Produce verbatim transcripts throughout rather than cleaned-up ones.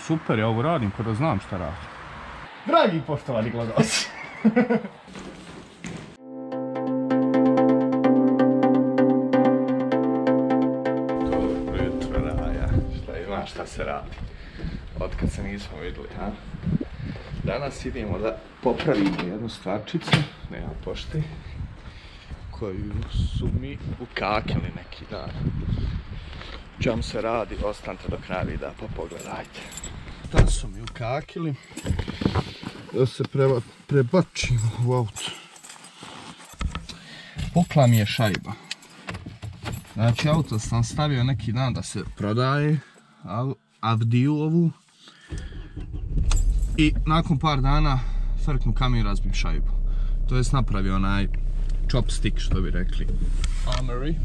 Super, ja ovo radim kada znam šta radim. Dragi poštovani gledaoci. Dobro jutro, Raja. Šta ima, šta se radi? Otkad se nismo vidjeli, ha? Danas idemo da popravimo jednu stvarčicu, nema pošti, koju su mi ukakili neki dan. Čem se radi, ostanite do kraja videa pa pogledajte. Da su mi ukakili, da se preba, prebačimo u auto. Pukla mi je šajba. Znači auto sam stavio neki dan da se prodaje, Avdiju ovu. I nakon par dana frknu kamion, razbim šajbu. To jest napravio onaj chopstick, što bi rekli Armory.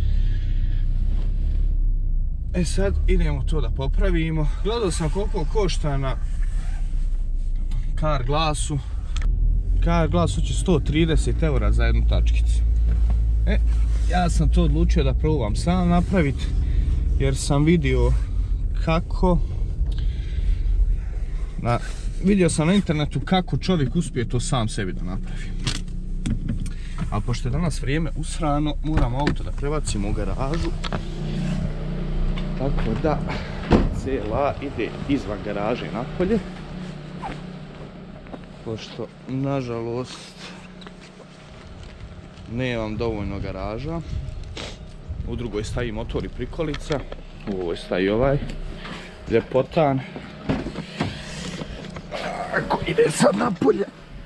E sad idemo to da popravimo. Gledao sam koliko košta na Car Glassu. Car Glassu će sto trideset eura za jednu tačkicu. E, ja sam to odlučio da probam sam napraviti, jer sam vidio kako na, vidio sam na internetu kako čovjek uspije to sam sebi da napravi. A pošto je danas vrijeme usrano, moram auto da prebacimo u garažu. Tako da C L A ide izvan garaže napolje. Pošto, nažalost, nemam dovoljno garaža. U drugoj staji motor i prikolica. U ovoj staji ovaj ljepotan. Ako ide sad napolje,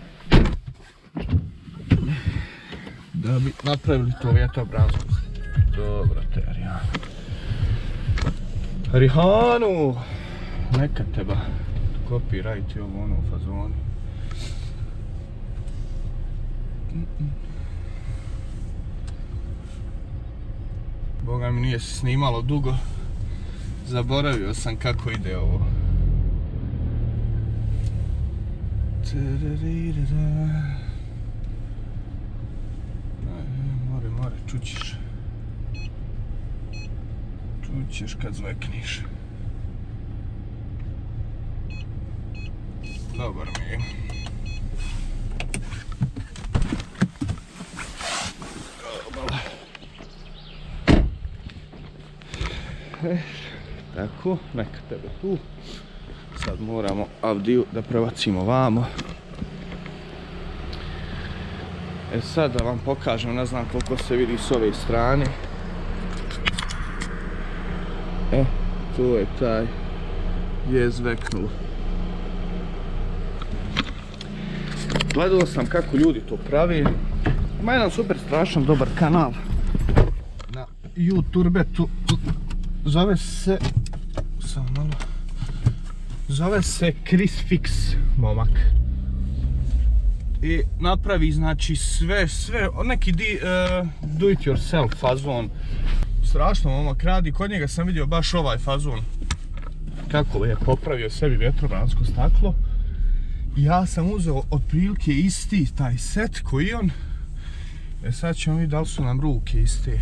da bi napravili to vjetrobransko. Dobro te, Rihanu. Rihanu! Neka teba. Copyright je ovo ono u fazonu. Boga mi nije se snimalo dugo. Zaboravio sam kako ide ovo. More, more, čućeš. Čućeš kad zvekniš. Dobar mi je. Dobar. E, tako, neka tebe tu. Sad moramo Avdiju da prebacimo vamo. E sad da vam pokažem, ne znam koliko se vidi s ove strane. E, to je taj gdje je zveknulo. Gledao sam kako ljudi to pravi. Ima jedan super strašan dobar kanal na YouTubetu. Zove se... Samo malo... Zove se Chris Fix, momak. I napravi, znači, sve, sve, neki di, uh, do it yourself fazon. Strašno momak radi, kod njega sam vidio baš ovaj fazon. Kako je popravio sebi vjetrobransko staklo. I ja sam uzeo otprilike isti taj set koji on. E sad ćemo vidjeti da li su nam ruke iste.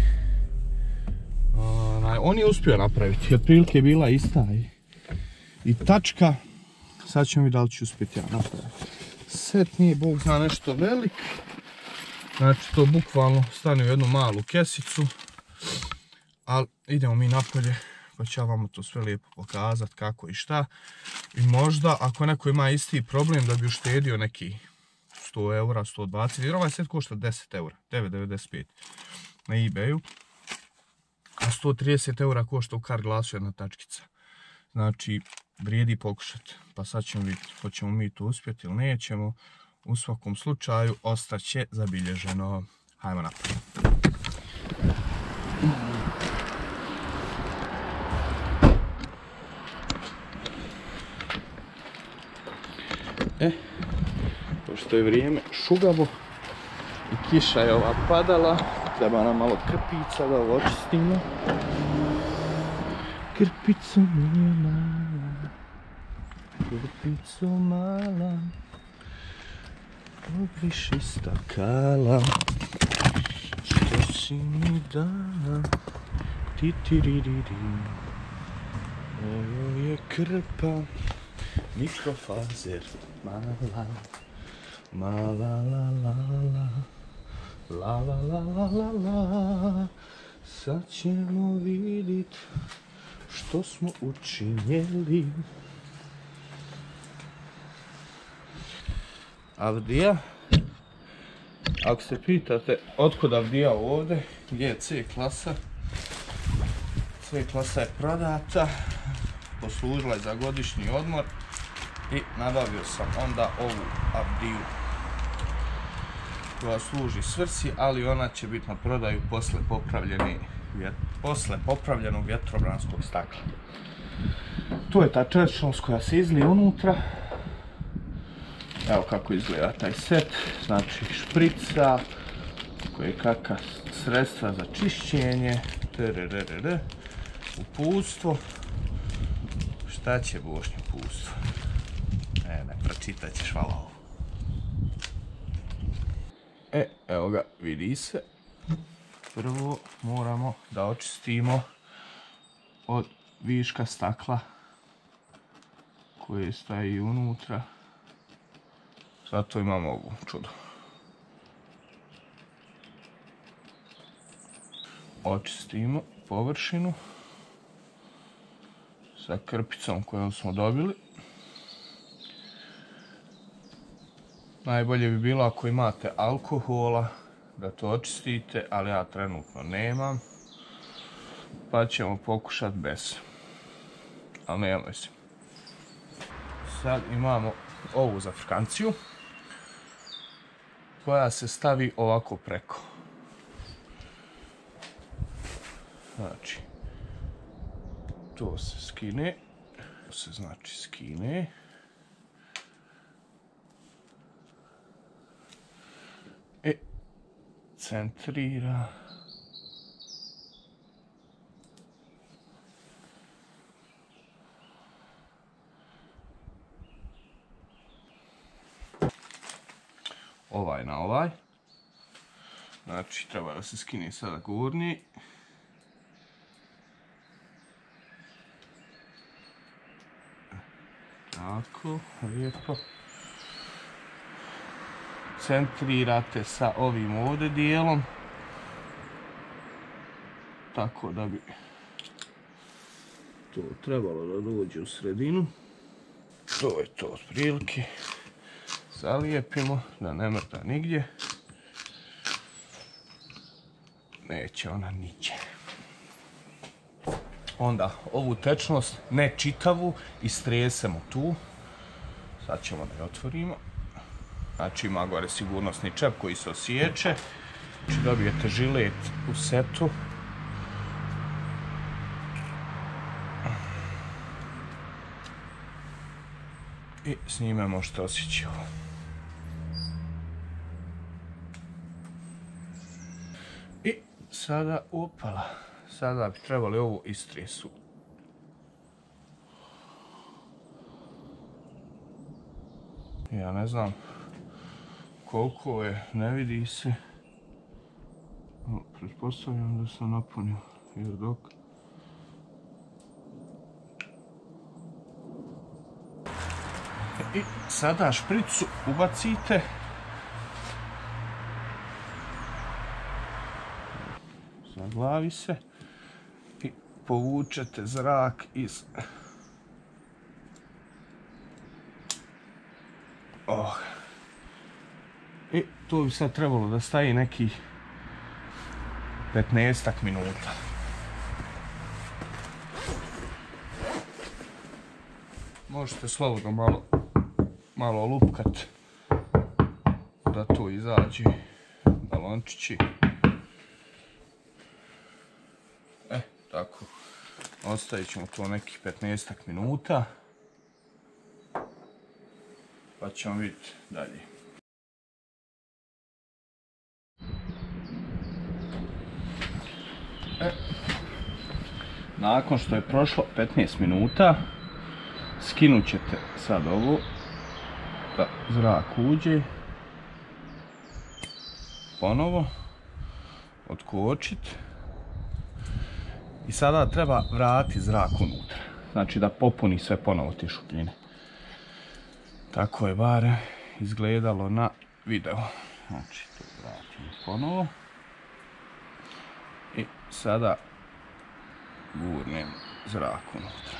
Uh, on je uspio napraviti, otprilike je bila ista i, i tačka. Sad ćemo vidjeti da li ću uspjeti ja napraviti. Set nije bog zna nešto velik. Znači to bukvalno stane u jednu malu kesicu. Ali idemo mi napolje, pa ću ja vama to sve lijepo pokazati kako i šta. I možda ako neko ima isti problem da bi uštedio neki sto eura, sto dvadeset, jer ovaj set košta deset eura, devet devedeset pet na eBayu. A sto trideset eura košta u Car Glassu jedna tačkica. Znači, vrijedi pokušati. Pa sad ćemo vidjeti, hoćemo mi to uspjeti ili nećemo. U svakom slučaju, ostaće zabilježeno. Hajmo naprijed. E, pošto je vrijeme šugavo i kiša je ova padala, treba nam malo krpica da ovo očistimo. Krpico mi je mala, krpico mala, obriši stakala, što si mi dala, ti ti ri ri ri. Ovo je krpa, mikrofazer, mala, mala, la, la, la, la, la, la, la, la, la. Sad ćemo vidit što smo učinjeli. Avdija, ako se pitate otkud Avdija ovdje, gdje je C klasa, C klasa je prodata, poslužila je za godišnji odmor i nabavio sam onda ovu Avdiju koja služi svrsi, ali ona će biti na prodaju posle popravljeni, posle popravljenog vjetrobranskog stakla. Tu je ta čeličnost koja se izlije unutra. Evo kako izgleda taj set, znači šprica, koje kakva sredstva za čišćenje, trrrr, uputstvo. Šta će bošnje uputstvo? E, ne, pročitat ćeš, hvala ovo. E, evo ga, vidi se. Prvo moramo da očistimo od viška stakla koje staje unutra. Zato imamo ovu čudo. Očistimo površinu sa krpicom koju smo dobili. Najbolje bi bilo ako imate alkohola da to očistite, ali ja trenutno nemam. Pa ćemo pokušati bez. Ali nema veze. Sad imamo ovu zafrkanciju koja se stavi ovako preko. Znači, to se skine, to se znači skine. I centrira. Ovaj na ovaj. Znači, treba da se skine sada gornji. Tako, lijepo. Centrirate sa ovim ovdje dijelom. Tako da bi to trebalo da dođe u sredinu. To je to otprilike. Zalijepimo da ne mrda nigdje. Neće ona niđe. Onda ovu tečnost, ne čitavu, istresemo tu. Sad ćemo da je otvorimo. Znači ima gore sigurnosni čep koji se osjeće. Znači dobijete žilet u setu. I s njime možete osjeći ovo. I sada, opala, sada bi trebali ovu istresu. Ja ne znam koliko je, ne vidi se. Pretpostavljam da sam napunio, jer dok... I sada špricu ubacite. Zaglavi se i povučete zrak iz... Oh. I to bi sad trebalo da staje nekih petnaestak minuta. Možete slobodno malo, malo lupkat da to izađe balončići. E, tako. Ostavit ćemo to nekih petnaestak minuta. Pa ćemo vidjeti dalje. E, nakon što je prošlo petnaest minuta, skinut ćete sad ovo, da zrak uđe, ponovo, otkočit i sada treba vratiti zrak unutra. znači da popuni sve ponovo te šupljine. Tako je bar izgledalo na videu. Znači, to vratimo ponovo. I sada gurnem zrak unutra.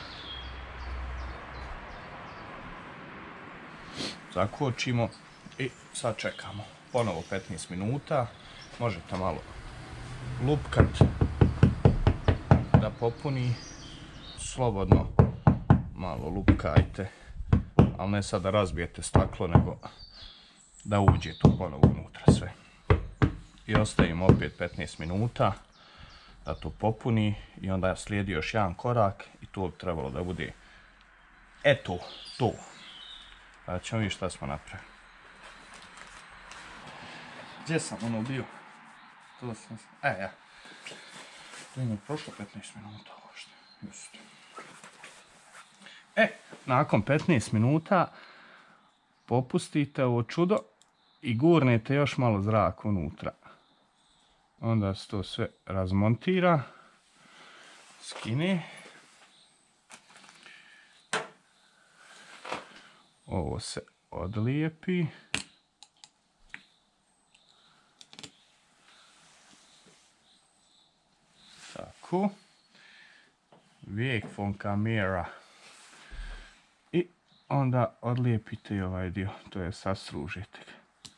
Zakočimo i sad čekamo. Ponovo petnaest minuta. Možete malo lupkat da popuni. Slobodno malo lupkajte. Ali ne sad da razbijete staklo, nego da uđe tu ponovo unutra sve. I ostavimo opet petnaest minuta da to popuni i onda slijedi još jedan korak i to bi trebalo da bude eto to. Da ćemo vidjeti šta smo napravili. Gdje sam ono bio? To sam... E, ja. To je mi prošlo petnaest minuta uopšte. Just. E, nakon petnaest minuta popustite ovo čudo i gurnete još malo zraka unutra. Onda se to sve razmontira, skine. Ovo se odlijepi. Tako. Weg von kamera. I onda odlijepite i ovaj dio, to je sastružite ga.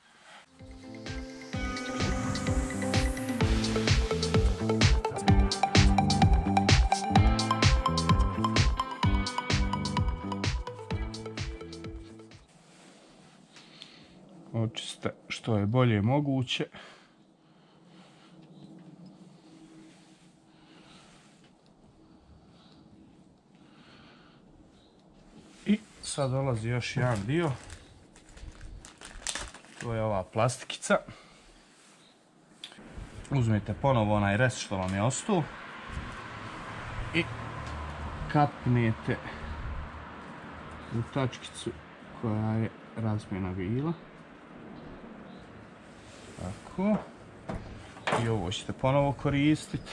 Očiste što je bolje moguće. I sad dolazi još jedan dio. To je ova plastikica. Uzmite ponovo onaj rest što vam je ostao. I kapnete u tačkicu koja je razmjena bila. Tako. I ovo ćete ponovo koristiti.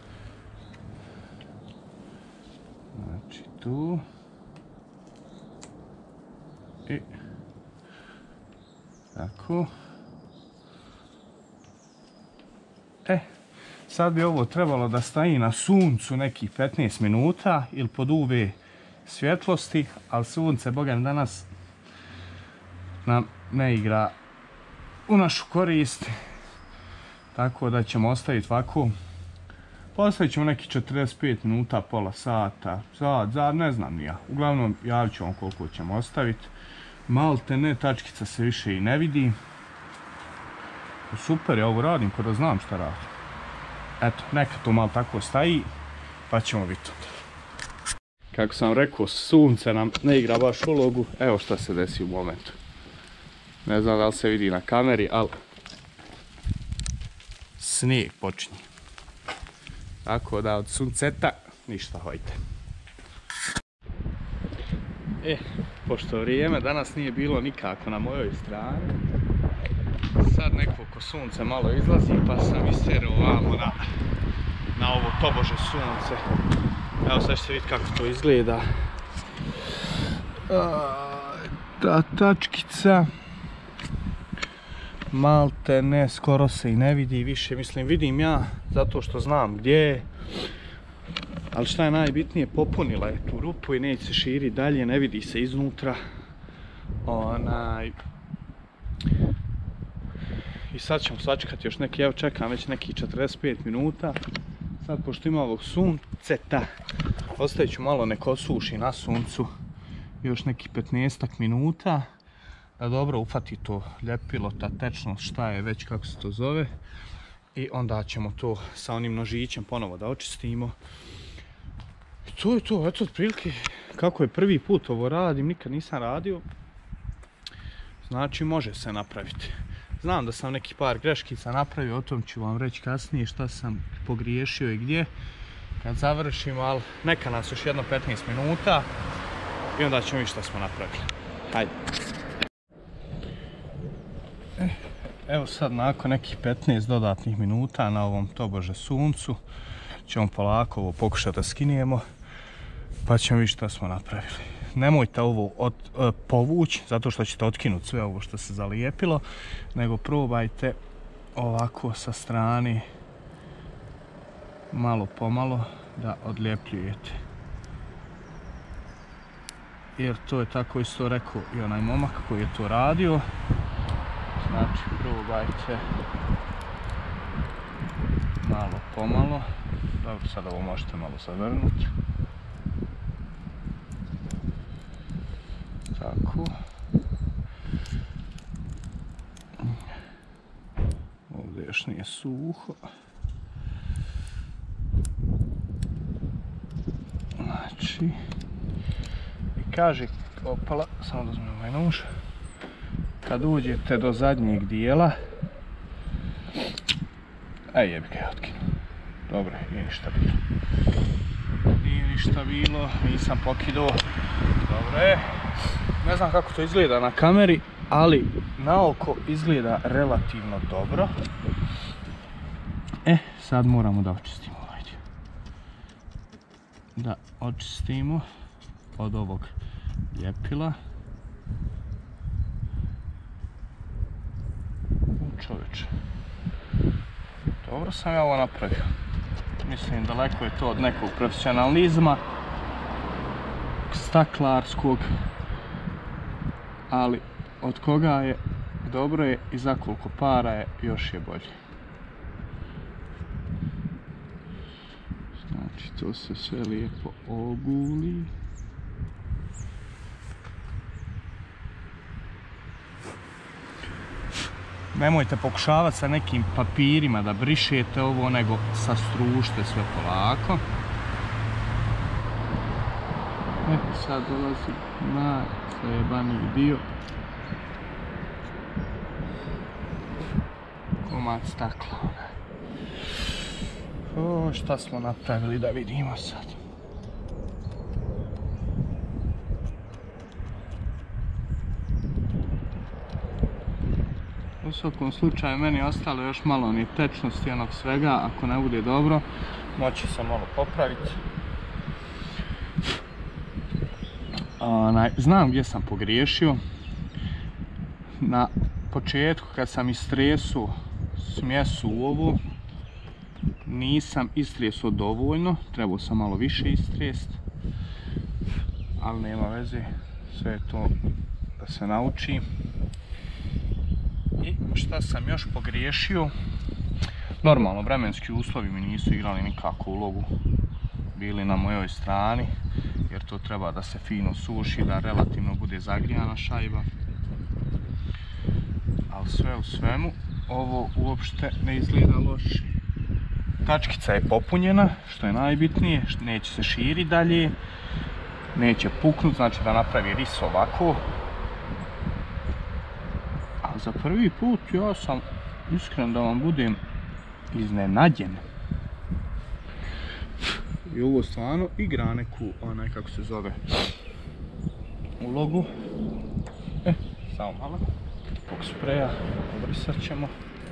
Znači tu. I tako. E, sad bi ovo trebalo da staji na suncu nekih petnaest minuta ili pod U V svjetlosti, ali sunce, boga mi, danas nam ne igra u našu korist, tako da ćemo ostaviti ovako. Postavit ćemo neki četrdeset pet minuta, pola sata, sat, sat, ne znam ni ja. Uglavnom, javit ću vam koliko ćemo ostaviti. Malte ne, tačkica se više i ne vidi. Super, ja ovo radim kada znam šta radim. Eto, neka to malo tako staji, pa ćemo vidjeti. Kako sam rekao, sunce nam ne igra baš ulogu. Evo šta se desi u momentu. Ne znam da li se vidi na kameri, ali snijeg počinje. Tako da od sunceta ništa, hojte. E, pošto vrijeme danas nije bilo nikako na mojoj strani, sad nekoliko sunce malo izlazi, pa sam istjerao ovamo na, na ovo tobože sunce. Evo sad ćete vidjeti kako to izgleda. Ta tačkica malte ne, skoro se i ne vidi više, mislim vidim ja zato što znam gdje je, ali šta je najbitnije, popunila je tu rupu i neće se širi dalje, ne vidi se iznutra. Onaj... I sad ćemo sačekati još neki, evo čekam već neki četrdeset pet minuta. Sad pošto ima ovog sunceta, ostavit ću malo nek osuši na suncu još neki petnaestak minuta. Da dobro ufati to ljepilo, ta tečnost, šta je već, kako se to zove. I onda ćemo to sa onim nožićem ponovo da očistimo. I to je to, eto otprilike kako je prvi put ovo radim, nikad nisam radio. Znači može se napraviti. Znam da sam neki par greškica napravio, o tom ću vam reći kasnije šta sam pogriješio i gdje. Kad završimo, ali neka nas još jedno petnaest minuta i onda ćemo vidjeti šta smo napravili. Hajde. Evo sad nakon nekih petnaest dodatnih minuta na ovom tobože suncu ćemo polako ovo pokušati da skinijemo. Pa ćemo vidjeti što smo napravili. Nemojte ovo od, e, povući, zato što ćete otkinuti sve ovo što se zalijepilo, nego probajte ovako sa strane, malo pomalo, da odljepljujete. Jer to je tako isto rekao i onaj momak koji je to radio. Znači, probajte malo pomalo. Dobro, sad ovo možete malo zavrnuti. Tako. Ovdje još nije suho. Znači, i kaže, opala, samo da uzmem ovaj nož, kad uđete do zadnjeg dijela, aj jebi ga, ja otkinu. Dobro, nije ništa bilo. Nije ništa bilo, nisam pokidao. Dobro je. Ne znam kako to izgleda na kameri, ali na oko izgleda relativno dobro. E, sad moramo da očistimo ovaj dio. Da očistimo od ovog ljepila. Čovječe. Dobro sam ja ovo napravio. Mislim, daleko je to od nekog profesionalizma staklarskog, ali od koga je dobro je i za koliko para je još je bolje. Znači, to se sve lijepo oguli. Nemojte pokušavati sa nekim papirima da brišete ovo, nego sastružite sve polako. E, sad dolazi najzajebaniji dio. Komad stakla. O, šta smo napravili da vidimo sad. U svakom slučaju meni je ostalo još malo ni tečnosti onog svega, ako ne bude dobro, moći se malo popraviti. Onaj, znam gdje sam pogriješio. Na početku kad sam istresuo smjesu u ovu, nisam istresuo dovoljno, trebao sam malo više istrest, ali nema veze, sve je to da se nauči. I šta sam još pogriješio? Normalno, vremenski uslovi mi nisu igrali nikakvu ulogu, bili na mojoj strani, jer to treba da se fino suši, da relativno bude zagrijana šajba. Ali sve u svemu, ovo uopšte ne izgleda loše. Tačkica je popunjena, što je najbitnije, neće se širiti dalje, neće puknuti, znači da napravi ris ovako. A za prvi put ja sam, iskren da vam budem, iznenađen. I ovo stvarno igra neku, onaj kako se zove, ulogu. E, samo malo. Pok spreja, obrisat ćemo.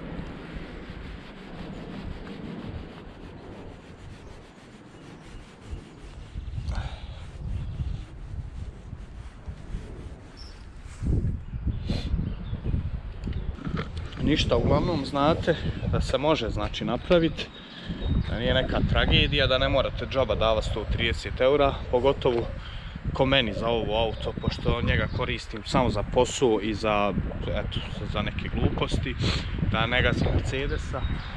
Ništa, uglavnom znate da se može, znači, napraviti, da nije neka tragedija, da ne morate džaba davati sto trideset eura, pogotovo ko meni za ovo auto, pošto njega koristim samo za posao i za, eto, za neke gluposti, da ne gazim Mercedesa.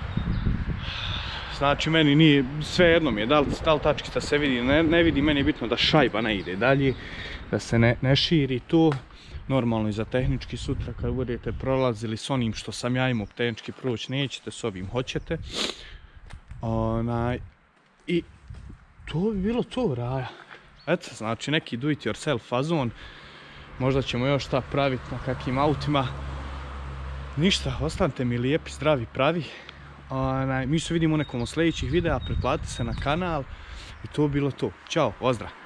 Znači, meni nije, sve jedno mi je, da li, da li tačkica se vidi, ne, ne vidi, meni je bitno da šajba ne ide dalje, da se ne, ne širi to. Normalno i za tehnički sutra kad budete prolazili s onim što sam ja imao tehnički proći nećete, s ovim hoćete. Onaj, i to bi bilo to, raja. Eto, znači neki do it yourself fazon. Možda ćemo još šta praviti na kakvim autima. Ništa, ostanite mi lijepi, zdravi, pravi. Onaj, mi se vidimo u nekom od sljedećih videa, pretplatite se na kanal i to bi bilo to. Ćao, pozdrav!